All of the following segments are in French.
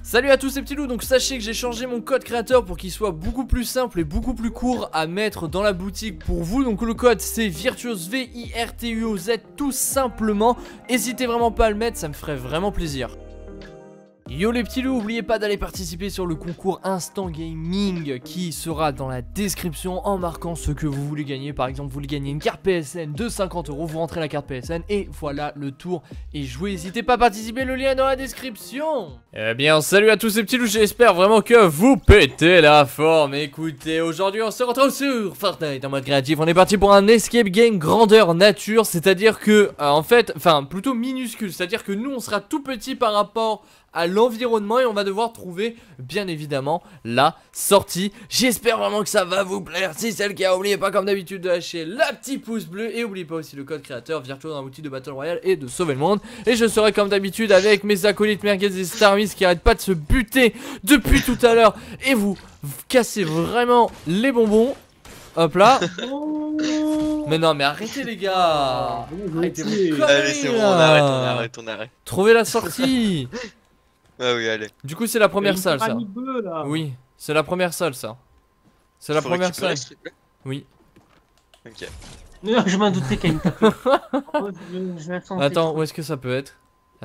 Salut à tous ces petits loups, donc sachez que j'ai changé mon code créateur pour qu'il soit beaucoup plus simple et beaucoup plus court à mettre dans la boutique pour vous. Donc le code c'est Virtuose, V-I-R-T-U-O-Z tout simplement. N'hésitez vraiment pas à le mettre, ça me ferait vraiment plaisir. Yo les petits loups, n'oubliez pas d'aller participer sur le concours Instant Gaming qui sera dans la description en marquant ce que vous voulez gagner. Par exemple, vous voulez gagner une carte PSN de 50 €, vous rentrez la carte PSN et voilà, le tour est joué. N'hésitez pas à participer, le lien est dans la description. Eh bien, salut à tous ces petits loups, j'espère vraiment que vous pétez la forme. Écoutez, aujourd'hui on se retrouve sur Fortnite en mode créatif. On est parti pour un escape game grandeur nature, c'est-à-dire que, plutôt minuscule, c'est-à-dire que nous on sera tout petit par rapport à l'environnement et on va devoir trouver bien évidemment la sortie. J'espère vraiment que ça va vous plaire. Si c'est le cas, n'oubliez pas comme d'habitude de lâcher la petite pouce bleu et n'oubliez pas aussi le code créateur Virtuose dans l'outil de Battle Royale et de sauver le monde. Et je serai comme d'habitude avec mes acolytes Merguez et Starmiss qui arrêtent pas de se buter depuis tout à l'heure et vous cassez vraiment les bonbons. Hop là. Mais non mais arrêtez les gars. Arrêtez vos conneries. Allez c'est bon, on arrête. Trouvez la sortie. Ah oui, allez. Du coup, c'est la première salle, ça. Bleu, là. Oui, c'est la première salle, ça. C'est la première salle. Oui. Ok. Non, je m'en doutais qu'elle me tapait. Attends, où est-ce que ça peut être?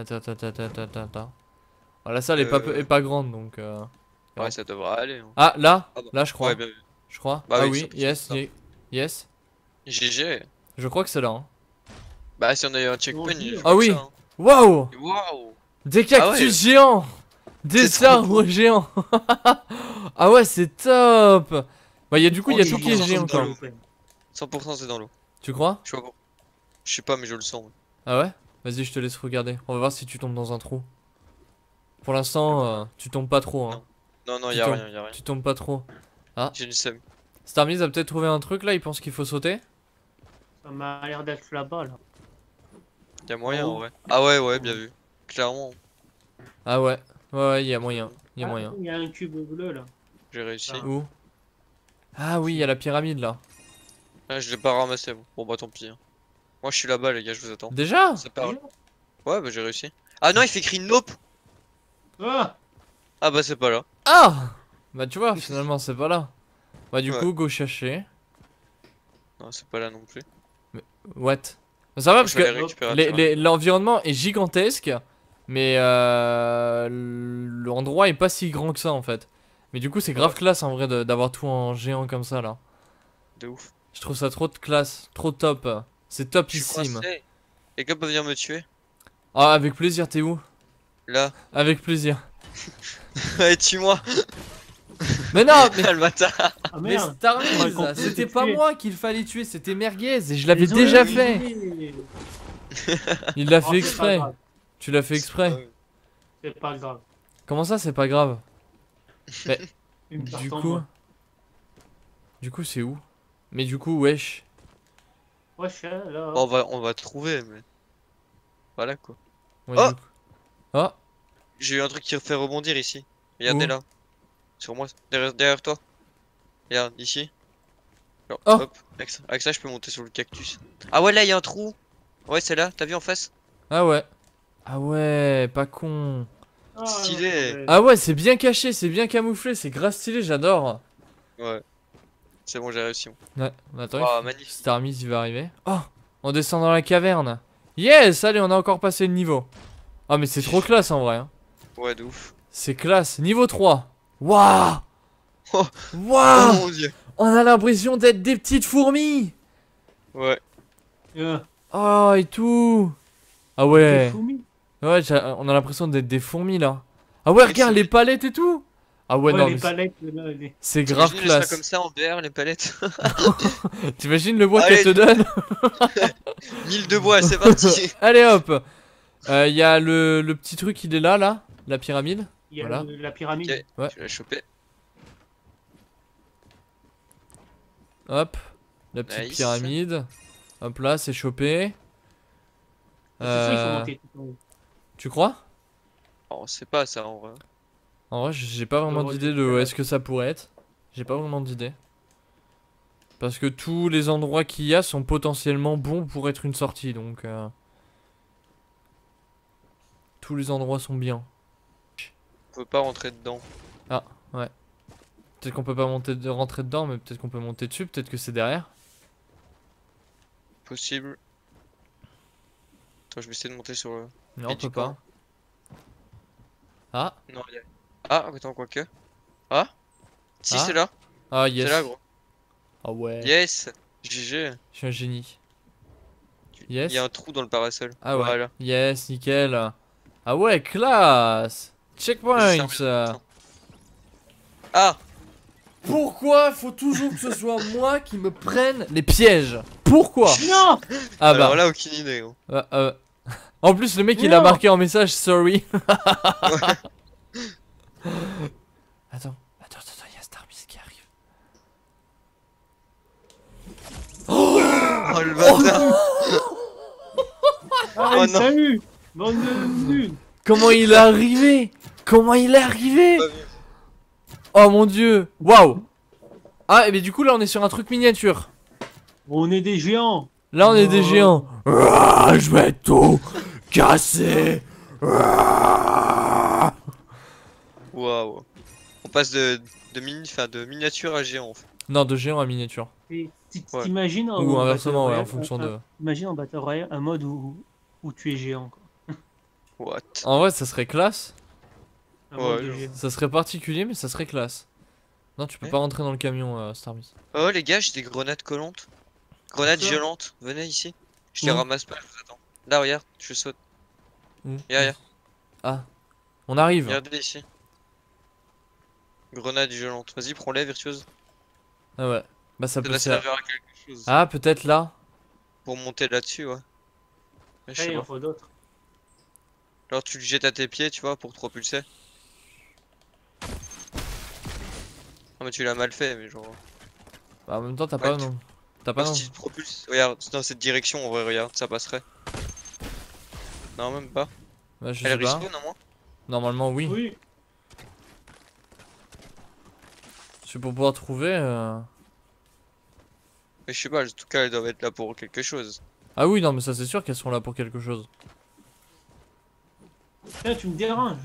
Attends. Oh, la salle est pas grande, donc... Ouais, ça devrait aller. Hein. Ah, là? Ah bah. Là, je crois. Ouais, bien vu. Je crois. Bah, ah oui, oui, yes. Yes. GG. Je crois que c'est là. Hein. Bah, si on a eu un checkpoint, je Ah crois oui. que ça, hein. Waouh! Waouh. Des cactus géants! Des arbres géants! Ah ouais, c'est top! Bah, du coup, il y a tout qui est géant quand même. 100% c'est dans l'eau. Tu crois? Je sais pas. Je sais pas, mais je le sens. Ah ouais? Vas-y, je te laisse regarder. On va voir si tu tombes dans un trou. Pour l'instant, tu tombes pas trop. Hein. Non, y'a rien, y'a rien. Tu tombes pas trop. Ah. J'ai une seum. Starmiss a peut-être trouvé un truc là, il pense qu'il faut sauter. Ça m'a l'air d'être là-bas, là. Y'a moyen en vrai. Ah ouais, bien vu. Clairement. Ah ouais, ouais, il y a moyen. Il y a moyen. Il y a un cube bleu, là. J'ai réussi. Où? Ah oui, il y a la pyramide là. Ah, je l'ai pas ramassé. Bon bah tant pis. Hein. Moi je suis là-bas les gars, je vous attends. Déjà? Ça parle. Ouais, bah j'ai réussi. Ah non, il fait écrit nope. Ah, Ah bah c'est pas là. Ah! Bah tu vois, finalement c'est pas là. Bah du coup, go chercher. Non, c'est pas là non plus. Mais, what? Ça va parce que l'environnement est gigantesque. Mais l'endroit est pas si grand que ça en fait. Mais du coup c'est grave classe en vrai d'avoir tout en géant comme ça là. De ouf. Je trouve ça trop de classe, trop top. C'est topissime. Les gars peuvent venir me tuer. Ah avec plaisir, t'es où? Là. Avec plaisir. Allez tue-moi. Mais non mais... le bâtard. ah Mais merde. Starmiss, c'était pas moi qu'il fallait tuer, c'était Merguez et je l'avais déjà fait. Il l'a fait exprès. Tu l'as fait exprès. C'est pas grave. Comment ça c'est pas grave? Mais du coup c'est où? Mais du coup wesh. Wesh, là. On va trouver mais. Voilà quoi. Ouais, oh, oh. J'ai eu un truc qui fait rebondir ici. Regardez où? là. Sur moi, derrière toi. Regarde, ici. Alors, oh. hop, avec ça je peux monter sur le cactus. Ah ouais là il y a un trou. Ouais c'est là, t'as vu en face? Ah ouais. Ah ouais, pas con. Stylé. Ah ouais, c'est bien caché, c'est bien camouflé, c'est grave stylé, j'adore. Ouais. C'est bon, j'ai réussi. Ouais, attends, oh, magnifique. Starmiss il va arriver. Oh, on descend dans la caverne. Yes, allez, on a encore passé le niveau. Ah mais c'est trop classe en vrai. Hein. Ouais, de ouf. C'est classe, niveau 3. Waouh. Oh. Waouh. Oh mon dieu. On a l'impression d'être des petites fourmis. Ouais. Oh, et tout. Ah ouais. Ouais, on a l'impression d'être des fourmis là. Ah ouais, regarde les palettes et tout. Ah ouais, non, les palettes, là, c'est grave classe. Comme ça en VR, les palettes. T'imagines le bois qu'elle te donne? 1000 de bois, c'est parti. Allez hop. Il y a le petit truc, il est là, la pyramide. Il y a voilà. la pyramide. Okay. Ouais. Je vais la choper. Hop, la petite pyramide. Hop là, c'est chopé. C'est ça, il faut monter tout en haut. Tu crois? Oh, on sait pas ça en vrai. En vrai, j'ai pas vraiment d'idée de où est-ce que ça pourrait être. J'ai pas vraiment d'idée. Parce que tous les endroits qu'il y a sont potentiellement bons pour être une sortie, donc... tous les endroits sont bien. peut pas rentrer dedans. Peut-être qu'on peut pas rentrer dedans, mais peut-être qu'on peut monter dessus, peut-être que c'est derrière. Possible. Attends, je vais essayer de monter sur le. Non, Et on peut du pas. coup Ah, Non, Ah, attends, quoique. Ah Si, Ah. c'est là. ah yes. C'est là, gros. Ah ouais. Yes GG. Je suis un génie. Il Yes. y a un trou dans le parasol. Ah ouais. Voilà. Yes, nickel. Ah ouais, classe. Checkpoint. Attends. Ah Pourquoi faut toujours que ce soit moi qui me prenne les pièges? Pourquoi? Non. Ah bah. Alors là, aucune idée, gros. En plus, le mec il a Non. marqué en message sorry. Attends, il y a Starbeast qui arrive. Oh le bâtard. Allez, Oh non. salut. Bande de nuls. Comment il est arrivé? Comment il est arrivé? Pas vu. Oh mon dieu. Waouh. Ah, et mais du coup là on est sur un truc miniature. On est des géants. Là on est des Oh. géants. Ah, je vais tout casser. Ah. Waouh. On passe de miniature à géant. En fait. Non, de géant à miniature. Et Ouais. t'imagines en Ou inversement, Battle ouais, en Royale, fonction de... Imagine en Battle Royale un mode où tu es géant, quoi. What? En vrai, ça serait classe. Un Ouais, mode de genre. géant. Ça serait particulier, mais ça serait classe. Non, tu peux Ouais. pas rentrer dans le camion, Starbeast. Oh les gars, j'ai des grenades collantes. Grenades Ça. violentes. Venez ici. Je les Où ramasse pas, je vous attends. Là, regarde, je saute. Où Regarde. Ah, on arrive. Regardez ici. Grenades violentes. Vas-y, prends-les, virtuose. Ah ouais. Bah ça Ça peut doit servir. servir à quelque chose. Ah, peut-être là. Pour monter là-dessus, ouais. Mais je Là, sais il en pas. faut d'autres. Alors tu le jettes à tes pieds, tu vois, pour te propulser. Non mais tu l'as mal fait, mais genre... Bah en même temps, t'as Ouais, pas tu- non. T'as pas Non, non. si tu te propulses, regarde, dans cette direction, en vrai, regarde, ça passerait. Non, même pas. Bah je Elle sais pas. respawn, non, moi. Normalement oui. Oui. C'est pour pouvoir trouver. Mais je sais pas, en tout cas, elles doivent être là pour quelque chose. Ah oui, non mais ça c'est sûr qu'elles sont là pour quelque chose. Tiens, tu me déranges.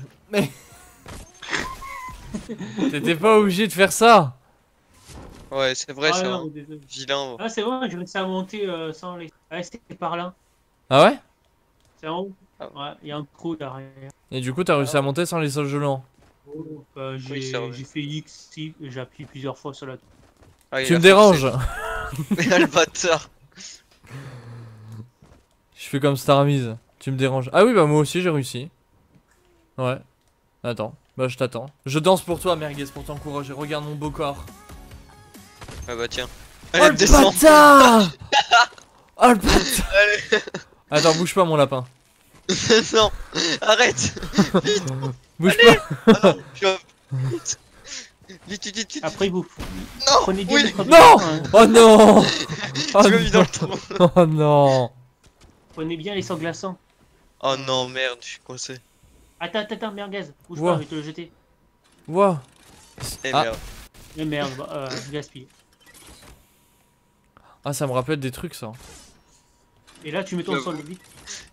T'étais pas obligé de faire ça. Ouais, c'est vrai, Ah, c'est non, un mais désolé. vilain. Ah, c'est bon, j'ai réussi à monter sans les. Ah, c'est par là. Ah ouais? C'est en haut. Ah. Ouais, il y a un trou derrière. Et du coup t'as réussi à monter sans les sols gelants. Oh, Oui, c'est vrai. j'ai fait X, si, et j'appuie plusieurs fois sur la. Ah, il Tu a me forcé. déranges. Mais le bâtard. Je fais comme Starmise. Tu me déranges. Ah oui, bah moi aussi j'ai réussi. Ouais. Attends. Bah je t'attends. Je danse pour toi, Merguez, pour t'encourager. Regarde mon beau corps. Ah bah tiens. Oh Allez, le descends. bâtard. Oh le bâtard. Allez. Attends, bouge pas mon lapin. Non, arrête. Bouge pas. Ah non, je... Vite, vite, vite, vite. Après, vous Non, prenez bien oui. les trois Non. glaçons, hein. Oh non. Oh Tu m'as mis dans non. le trou. Oh non. Prenez bien les sangs glaçants. Oh non, merde, je suis coincé. Attends, merguez. Bouge Wow. pas, je vais te le jeter. Wow. Eh Ah. merde. Mais merde, je gaspille. Ah, ça me rappelle des trucs ça. Et là, tu mets ton sol vite.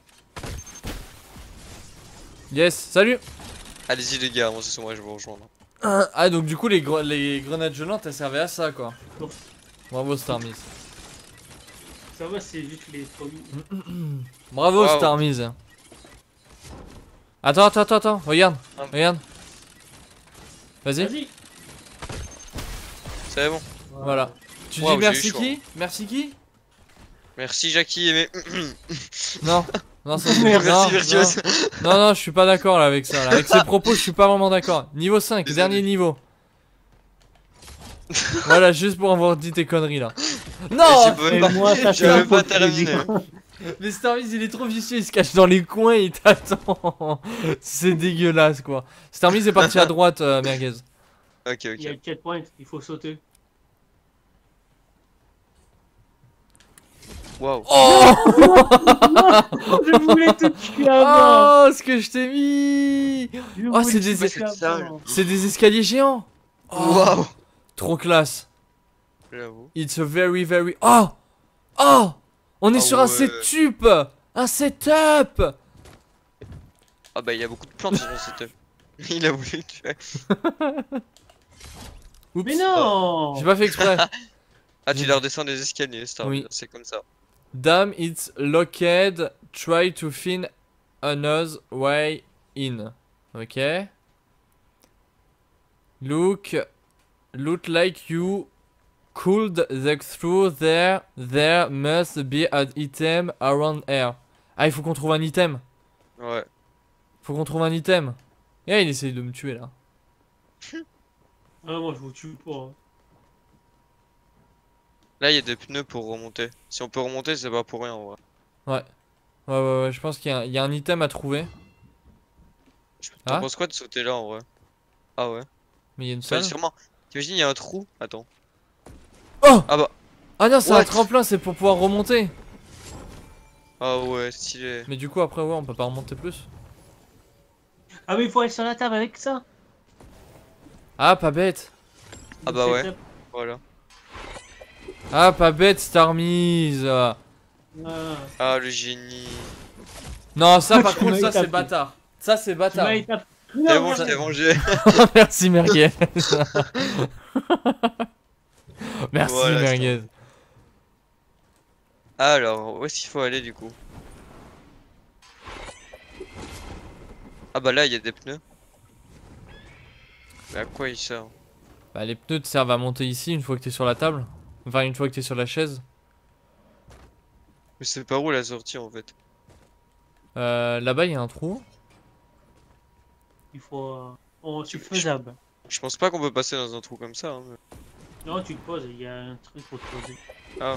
Yes, salut. Allez-y les gars, moi c'est moi, je vais vous rejoindre. Ah, donc du coup les grenades gelantes elles servaient à ça quoi. Bon. Bravo Starmise. Ça va, c'est juste les produits. Bravo Wow. Starmise. Attends, regarde, Ah. regarde. Vas-y, Vas-y. C'est bon. voilà. Tu Wow, dis j'ai eu merci chaud. qui? Merci qui? Merci Jackie, mais... Non, non, ça c'est Merci, non, Virtuose. non, je suis pas d'accord là avec ça. Là. Avec ces propos, je suis pas vraiment d'accord. Niveau 5, Désolé. dernier niveau. Voilà, juste pour avoir dit tes conneries là. Non! J'ai même Et pas- moi, ça j'ai fait un même pas peu plaisir. terminé. Mais Starmise il est trop vicieux, il se cache dans les coins et il t'attend. C'est dégueulasse quoi. Starmise est parti à droite, Merguez. Ok, Il y a ok. le checkpoint, il faut sauter. Waouh. Oh! Je voulais te tuer avant. Oh, ce que je t'ai mis! Je Oh, voulais c'est te des- tuer c'est avant. ça. C'est des escaliers géants! Oh, Waouh. trop classe! J'avoue. It's a very very. Oh! Oh! On est Ah sur un ouais. setup! Un setup! Ah bah il y a beaucoup de plantes sur mon setup. Il a voulu le tuer. Oups. Mais non. J'ai pas fait exprès. Ah, tu dois redescendre des escaliers, Oui. c'est comme ça. Damn, it's locked. Try to find another way in. Ok. Look like you could get through there. There must be an item around here. Ah, il faut qu'on trouve un item. Ouais. Faut qu'on trouve un item. Et il essaye de me tuer là. Ah, moi je vous tue pas. Hein. Là, il y a des pneus pour remonter. Si on peut remonter, c'est pas pour rien en vrai. Ouais, je pense qu'il y a un item à trouver. T'en Ah. penses quoi de sauter là en vrai? Ah ouais. Mais il y a une Enfin, salle. sûrement. T'imagines, il y a un trou. Attends. Oh! Ah bah. Ah non, c'est un What? tremplin, c'est pour pouvoir remonter. Ah ouais, stylé. Mais du coup, après, ouais, on peut pas remonter plus. Ah, mais il faut aller sur la table avec ça. Ah, pas bête. Ah bah C'est ouais. très- Voilà. Ah, pas bête, Starmise. Ah. Ah, le génie. Non, ça, par Tu contre, m'as ça, c'est étapé. bâtard. Ça, c'est Tu bâtard. m'as étapé. C'est Non, bon, je merde. t'ai mangé. Merci, Merguez. Merci, Voilà, Merguez. Alors, où est-ce qu'il faut aller du coup? Ah bah là, il y a des pneus. Mais à quoi il sert? Bah, les pneus te servent à monter ici une fois que t'es sur la table. Enfin, une fois que t'es sur la chaise. Mais c'est par où la sortie en fait? Là-bas, il y a un trou. Il faut. Oh, c'est faisable. Je pense pas qu'on peut passer dans un trou comme ça. Hein, mais- Non, tu te poses, il y a un truc pour te poser. Ah,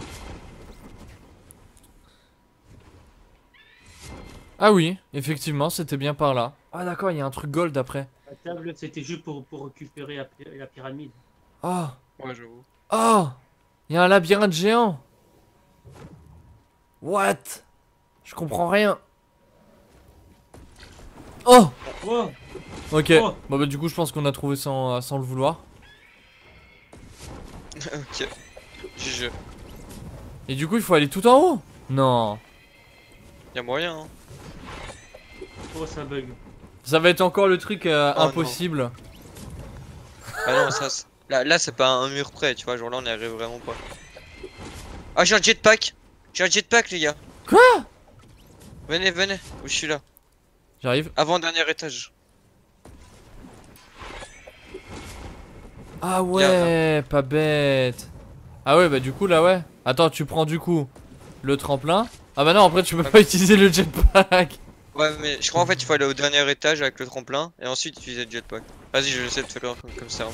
Ah oui, effectivement, c'était bien par là. Ah d'accord, il y a un truc gold après. La table, c'était juste pour récupérer la pyramide. Oh, ouais, j'avoue. oh, il y a un labyrinthe géant. What? Je comprends rien. Oh, Oh, ok. Oh. Bon bah du coup, je pense qu'on a trouvé sans le vouloir. Ok. GG. Et du coup, il faut aller tout en haut? Non. Y'a moyen, hein. oh, ça bug. Ça va être encore le truc non. impossible. Ah non, ça. Là c'est pas un mur près, tu vois. Genre là, on n'y arrive vraiment pas. Ah, j'ai un jetpack! J'ai un jetpack, les gars! Quoi? Venez, venez. Où je suis là. J'arrive. Avant-dernier étage. Ah ouais, pas bête. Ah ouais, bah du coup, là, ouais. Attends, tu prends du coup le tremplin. Ah bah non, après, tu peux pas utiliser le jetpack. Ouais, mais je crois en fait il faut aller au dernier étage avec le tremplin et ensuite utiliser le jetpack. Vas-y, je vais essayer de faire comme ça.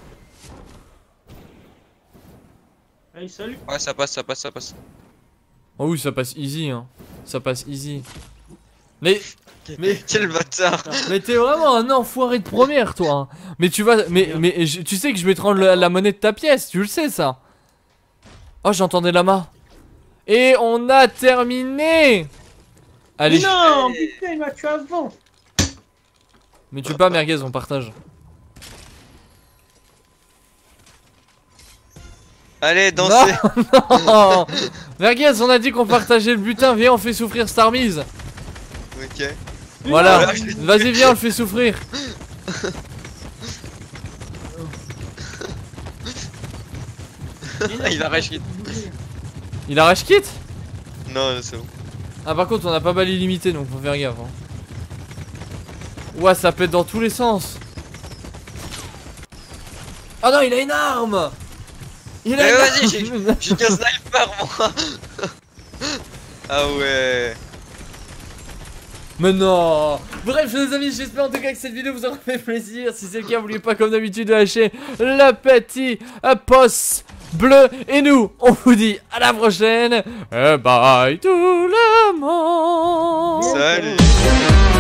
Allez, salut. Ouais, ça passe, ça passe, ça passe. Oh oui, ça passe easy, hein. Ça passe easy. Mais Quel bâtard! mais t'es vraiment un enfoiré de première, toi. Hein. Mais tu vas, tu sais que je vais te rendre la monnaie de ta pièce, tu le sais ça. Oh, j'entendais Lama. Et on a terminé. Allez. Non, putain, il m'a tué avant. Mais tu pas Merguez, on partage. Allez, dansez! Non. Merguez, on a dit qu'on partageait le butin. Viens, on fait souffrir Starmise. Ok. Voilà. Non. Vas-y, viens, on le fait souffrir. Il arrache vite. Il arrache quitte. Non, c'est bon. Ah, par contre, on a pas mal illimité, donc faut faire gaffe. Hein. Ouah, ça pète dans tous les sens. Ah non, il a une arme. Il a Mais une vas-y, arme. j'ai qu'un sniper moi! Ah ouais! Mais non. Bref les amis, j'espère en tout cas que cette vidéo vous aura fait plaisir. Si c'est le cas, n'oubliez pas comme d'habitude de lâcher le petit pouce bleu. Et nous, on vous dit à la prochaine. Bye tout le monde. Salut!